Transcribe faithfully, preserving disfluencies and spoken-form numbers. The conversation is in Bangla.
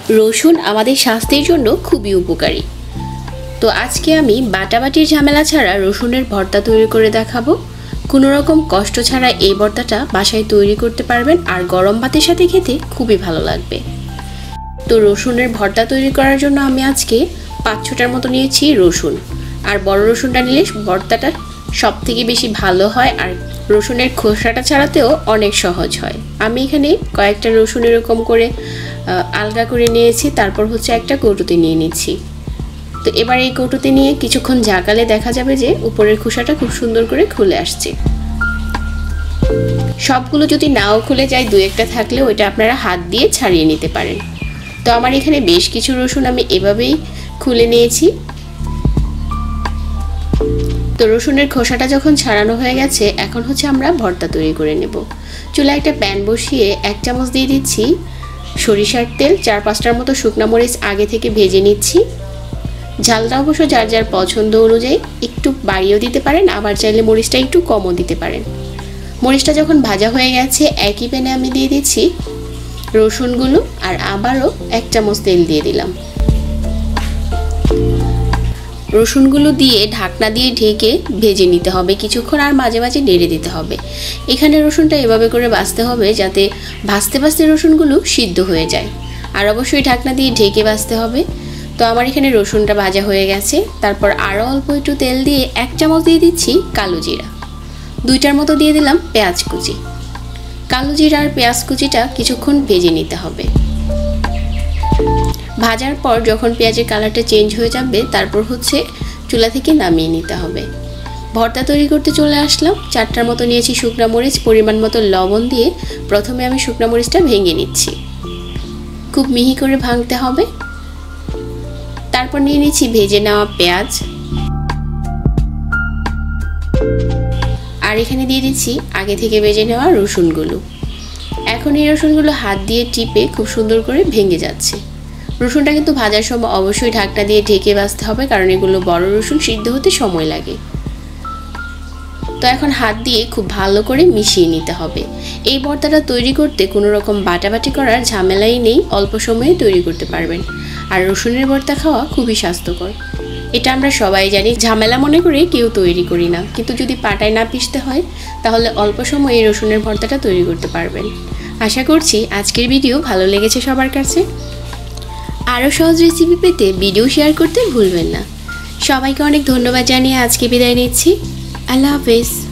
রসুন আমাদের স্বাস্থ্যের জন্য খুবই উপকারী। তো আজকে আমি বাটাবাটির ঝামেলা ছাড়া রসুনের ভর্তা তৈরি করে দেখাবো। কোনো রকম কষ্ট ছাড়া এই ভর্তাটা বাসায় তৈরি করতে পারবেন আর গরম ভাতের সাথে খেতে খুবই ভালো লাগবে। তো রসুনের ভর্তা তৈরি করার জন্য আমি আজকে পাঁচ ছটার মতো নিয়েছি রসুন। আর বড় রসুনটা নিলে ভর্তাটা সব থেকে বেশি ভালো হয় আর রসুনের খোসাটা ছাড়াতেও অনেক সহজ হয়। আমি এখানে কয়েকটা রসুন এরকম করে আলগা করে নিয়েছি, তারপর হচ্ছে একটা কৌটোতে নিয়ে নিচ্ছি। তো এবার এই কৌটোতে নিয়ে কিছুক্ষণ জাগালে দেখা যাবে যে উপরের খোসাটা খুব সুন্দর করে খুলে আসছে। সবগুলো যদি নাও খুলে যায়, দু একটা থাকলে ওইটা আপনারা হাত দিয়ে ছাড়িয়ে নিতে পারেন। তো আমার এখানে বেশ কিছু রসুন আমি এভাবেই খুলে নিয়েছি। তো রসুনের খোসাটা যখন ছাড়ানো হয়ে গেছে, এখন হচ্ছে আমরা ভর্তা তৈরি করে নেব। চুলায় একটা প্যান বসিয়ে এক চামচ দিয়ে দিচ্ছি সরিষার তেল। চার পাঁচটার মতো শুকনো মরিচ আগে থেকে ভেজে নিচ্ছি। ঝালটা অবশ্য যার যার পছন্দ অনুযায়ী একটু বাড়িয়েও দিতে পারেন, আবার চাইলে মরিচটা একটু কমও দিতে পারেন। মরিচটা যখন ভাজা হয়ে গেছে, একই প্যানে আমি দিয়ে দিচ্ছি রসুনগুলো আর আবারও এক চামচ তেল দিয়ে দিলাম। রসুনগুলো দিয়ে ঢাকনা দিয়ে ঢেকে ভেজে নিতে হবে কিছুক্ষণ, আর মাঝে মাঝে নেড়ে দিতে হবে। এখানে রসুনটা এভাবে করে ভাজতে হবে যাতে ভাজতে ভাজতে রসুনগুলো সিদ্ধ হয়ে যায়, আর অবশ্যই ঢাকনা দিয়ে ঢেকে ভাজতে হবে। তো আমার এখানে রসুনটা ভাজা হয়ে গেছে। তারপর আরও অল্প একটু তেল দিয়ে এক চামচ দিয়ে দিচ্ছি কালো জিরা, দুইটার মতো দিয়ে দিলাম পেঁয়াজ কুচি। কালো জিরা আর পেঁয়াজ কুচিটা কিছুক্ষণ ভেজে নিতে হবে। ভাজার পর যখন পেঁয়াজের কালারটা চেঞ্জ হয়ে যাবে, তারপর হচ্ছে চুলা থেকে নামিয়ে নিতে হবে। ভর্তা তৈরি করতে চলে আসলাম। চারটার মতো নিয়েছি শুকনা মরিচ, পরিমাণ মতো লবণ দিয়ে প্রথমে আমি শুকনা মরিচটা ভেঙে নিচ্ছি। খুব মিহি করে ভাঙতে হবে। তারপর নিয়ে নিচ্ছি ভেজে নেওয়া পেঁয়াজ, আর এখানে দিয়ে দিচ্ছি আগে থেকে ভেজে নেওয়া রসুনগুলো। এখন এই রসুনগুলো হাত দিয়ে টিপে খুব সুন্দর করে ভেঙে যাচ্ছে। রসুনটা কিন্তু ভাজার সময় অবশ্যই ঢাকনা দিয়ে ঢেকে ভাজতে হবে, কারণ এগুলো বড় রসুন, সিদ্ধ হতে সময় লাগে। তো এখন হাত দিয়ে খুব ভালো করে মিশিয়ে নিতে হবে। এই ভর্তাটা তৈরি করতে কোনো রকম বাটাবাটি করার ঝামেলাই নেই, অল্প সময়ে তৈরি করতে পারবেন। আর রসুনের ভর্তা খাওয়া খুবই স্বাস্থ্যকর, এটা আমরা সবাই জানি। ঝামেলা মনে করে কেউ তৈরি করি না, কিন্তু যদি পাটায় না পিষতে হয় তাহলে অল্প সময়ে এই রসুনের ভর্তাটা তৈরি করতে পারবেন। আশা করছি আজকের ভিডিও ভালো লেগেছে সবার কাছে। আরও সহজ রেসিপি পেতে ভিডিও শেয়ার করতে ভুলবেন না। সবাইকে অনেক ধন্যবাদ জানিয়ে আজকে বিদায় নিচ্ছি। আল্লাহ হাফেজ।